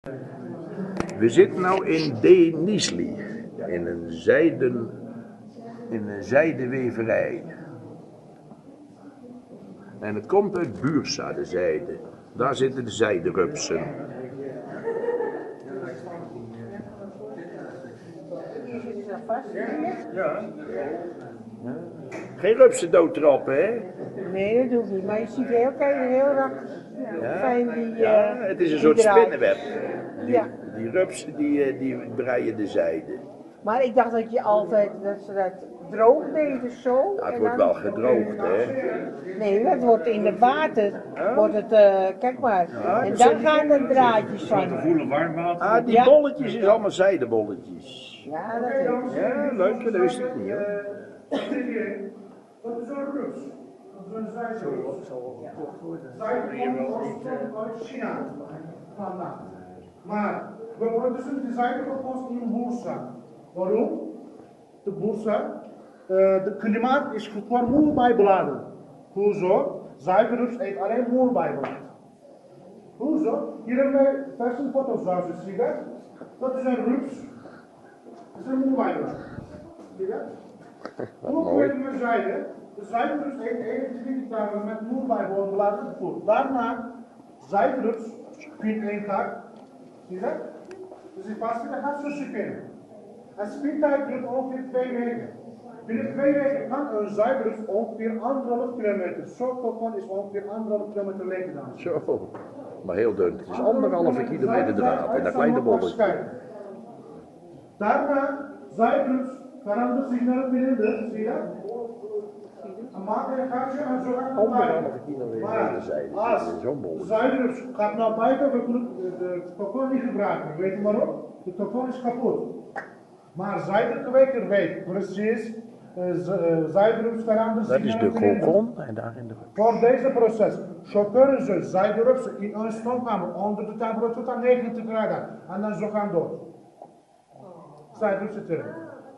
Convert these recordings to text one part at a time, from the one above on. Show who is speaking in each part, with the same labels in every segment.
Speaker 1: We zitten nu in Denizli, in een zijdeweverij. En het komt uit Bursa, de zijde. Daar zitten de zijderupsen. Ja. Geen rupsen doodtrappen, hè?
Speaker 2: Nee, dat doe ik niet. Maar je ziet heel erg fijn die...
Speaker 1: Ja, het is een soort spinnenweb.
Speaker 2: Ja.
Speaker 1: Die rupsen die breien de zijde.
Speaker 2: Maar ik dacht dat je altijd, dat ze dat droog deden zo.
Speaker 1: Ja, het wordt wel gedroogd, hè?
Speaker 2: Nee, dat wordt in het water. Wordt het, kijk maar.
Speaker 1: Ja,
Speaker 2: en dan gaan de draadjes van.
Speaker 3: Te voelen warm water.
Speaker 1: Ah, die bolletjes is allemaal zijdebolletjes.
Speaker 2: Ja, dat weet ik.
Speaker 1: Ja, leuk, dat wist ik niet, hoor.
Speaker 4: Dat is een rups. Dat is een zijderups. Zijde komt uit China vandaan. Maar we produceren de zijde gepost in Bursa. Waarom? De Bursa, het klimaat is goed voor moerbijbladen. Hoezo? Zijderups eet alleen moerbijbladen. Hoezo? Hier hebben wij verse foto's zoals u ziet. Dat is een rups. Dat is een moerbijblad. Zie je dat? Hoe kunnen we zijde? De zijderups eet 21 dagen met moerbijbladen voer. Daarna, zijderups spint 1 dag. Zie je dat? Dus die past dat gaat zo spinnen. En spintijd duurt ongeveer 2 weken. Binnen 2 weken kan een zijderups ongeveer 1,5 kilometer. Zo'n kokon is ongeveer 1,5 kilometer lengte dan.
Speaker 1: Zo, maar heel dun. Het is 1,5 kilometer draad in dat kleine bolletje.
Speaker 4: Daarna, zijderups verandert zich naar het midden, zie je dat? En maakt een gaatje en zo gaat het naar
Speaker 1: 1,5 kilometer de zijde.
Speaker 4: als
Speaker 1: Zo'n bolletje.
Speaker 4: zijderups gaat naar buiten, we kunnen de kokon niet gebruiken. Weet je waarom? De kokon is kapot. Maar zijderkweker weet precies, zijderups verandert zich
Speaker 1: Dat is
Speaker 4: naar
Speaker 1: de
Speaker 4: het midden.
Speaker 1: kokon en daarin de rups.
Speaker 4: Voor deze proces, zo kunnen ze zijderupsen in een stoomkamer onder de temperatuur tot 90 graden en dan zo gaan dood. Zijderupsen terug.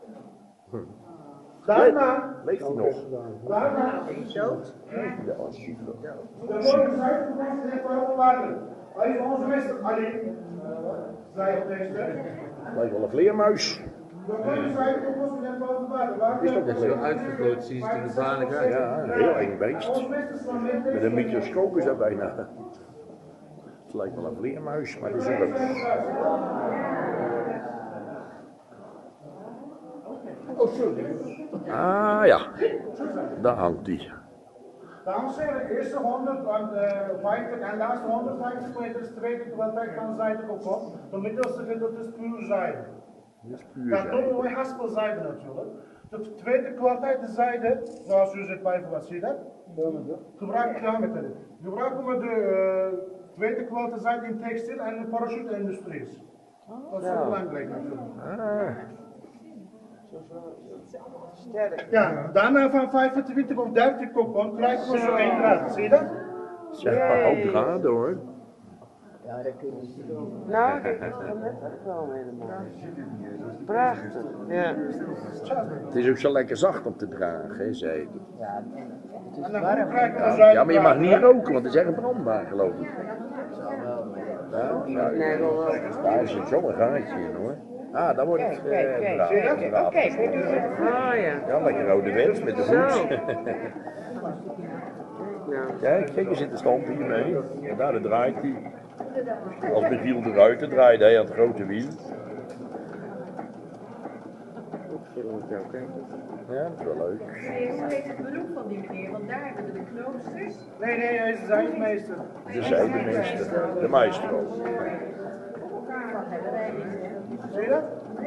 Speaker 4: Daarna,
Speaker 1: Leeft hij nog?
Speaker 4: daarna,
Speaker 2: Dood?
Speaker 1: Ja, als hij nog.
Speaker 4: de volgende zijderupsen heeft waarom water. Hij is onze meester alleen, zijderupsen.
Speaker 1: Lijkt wel een vleermuis.
Speaker 4: De volgende zijderupsen heeft waarom water.
Speaker 1: Is dat niet
Speaker 3: Zo
Speaker 1: zo?
Speaker 3: uitvergroot zie je het in de banen uit.
Speaker 1: Ja, een heel eng beest.
Speaker 4: Onze meester is van
Speaker 1: Met een microscoop is dat bijna. Het lijkt wel een vleermuis, maar dat is een rups.
Speaker 4: Oh, sorry.
Speaker 1: Ah ja, daar hangt hij.
Speaker 4: Dames en heren, de eerste 150 en laatste 150 meter is tweede kwaliteit van zijdekoppel. De middelste gedeelte is puur zijde.
Speaker 1: Dat is puur
Speaker 4: Dat doen
Speaker 1: zijde.
Speaker 4: we haspelzijde natuurlijk. De tweede kwaliteit is zijde, zoals u zit bij wat zie je dat? Gebruik diameter. Gebruiken we de tweede kwaliteit zijde in textiel en de parachute-industrie. Dat is heel belangrijk natuurlijk.
Speaker 1: Ah,
Speaker 2: Sterk.
Speaker 4: Ja, daarna van 25 of 30 koppel krijgen we zo 1 graad. Zie je dat?
Speaker 1: zeg maar hoop draden hoor.
Speaker 2: Ja, dat kun je niet doen. Nou, kijk, dat is net wel helemaal. Prachtig. Ja.
Speaker 1: Het is ook zo lekker zacht om te dragen, hè, zei hij.
Speaker 2: Ja, het is
Speaker 4: En dan
Speaker 2: warm.
Speaker 4: krijgen we zijde.
Speaker 1: Ja, maar je mag niet roken, want het is echt brandbaar geloof ik. Ja,
Speaker 2: Nee, wel.
Speaker 1: daar zit zo'n gaatje in hoor. Ah, daar wordt het
Speaker 2: Kijk.
Speaker 1: draad.
Speaker 2: Oké, weet je het? Ah ja.
Speaker 1: Ja, lekker ouderwets met de voet. Kijk, er zit een stand hiermee. En daar draait hij. Als Michiel de Ruiter draaide hij aan het grote wiel. Ja, dat is wel leuk.
Speaker 5: Ze weet het beroep van die meneer, want daar hebben we de kloosters.
Speaker 4: Nee, hij is de zijdemeester.
Speaker 1: De zijdemeester, de maestro.
Speaker 4: Zie je dat?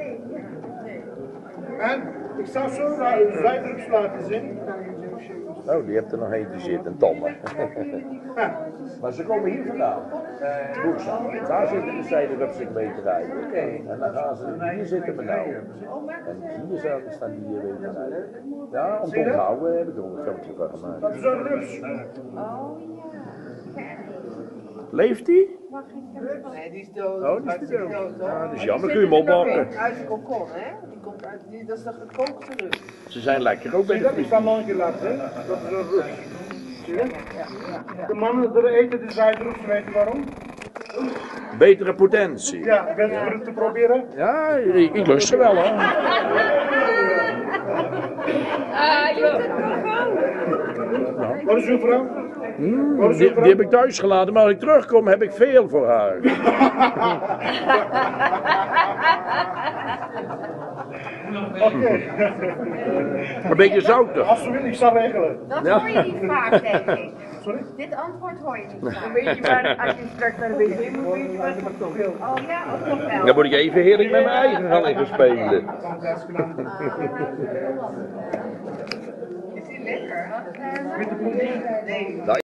Speaker 4: En ik zou zo de zijderups laten zien.
Speaker 1: Oh, die hebt er nog eentje zitten, Tomme. Maar ze komen hier vandaan. Bursa. Daar zitten de zijderupsen mee te rijden. En dan gaan ze, hier zitten we nou. En hier staan die weer te rijden. Ja, om te onthouden heb ik er een fotootje van
Speaker 4: Dat
Speaker 1: gemaakt.
Speaker 4: is een rups.
Speaker 5: Oh ja.
Speaker 1: Leeft die?
Speaker 5: Mag ik hem
Speaker 2: Nee, die is dood.
Speaker 1: Oh, die is
Speaker 2: Hartstikke
Speaker 1: dood.
Speaker 2: hoor.
Speaker 1: Ja, dat is
Speaker 2: Maar
Speaker 1: jammer,
Speaker 2: die
Speaker 1: kun je hem
Speaker 2: zit er nog
Speaker 1: opbakken.
Speaker 2: in, uit de kokon, hè? Die komt uit, dat is de gekookte rust.
Speaker 1: Ze zijn lekker ook bij
Speaker 4: Zie
Speaker 1: de
Speaker 4: je dat? Ik
Speaker 1: friet.
Speaker 4: kan nog een keer laten zien. Dat is een rups. Zie je? De mannen er eten de zijderups, weet je waarom?
Speaker 1: Betere potentie.
Speaker 4: Ja, bent u het te proberen?
Speaker 1: Ja, ik lust ze wel hoor.
Speaker 4: Wat is uw vrouw? Wat is uw
Speaker 1: Die
Speaker 4: vrouw?
Speaker 1: heb ik thuis gelaten, maar als ik terugkom heb ik veel voor haar.
Speaker 4: Oké.
Speaker 1: Een beetje zoutig.
Speaker 4: Als u wil, ik zal regelen.
Speaker 5: Dat
Speaker 1: Ja.
Speaker 5: hoor je niet vaak, denk ik.
Speaker 4: Sorry?
Speaker 5: Dit antwoord hoor je niet vaak.
Speaker 2: Weet je waar, als je straks naar de wc moet, weet je waar het komt.
Speaker 5: Oh ja, ook nog wel.
Speaker 1: Dan moet ik even heerlijk met mijn eigen gaan liggen spelen.
Speaker 5: Is die lekker?
Speaker 4: Witte poepie?
Speaker 5: Nee.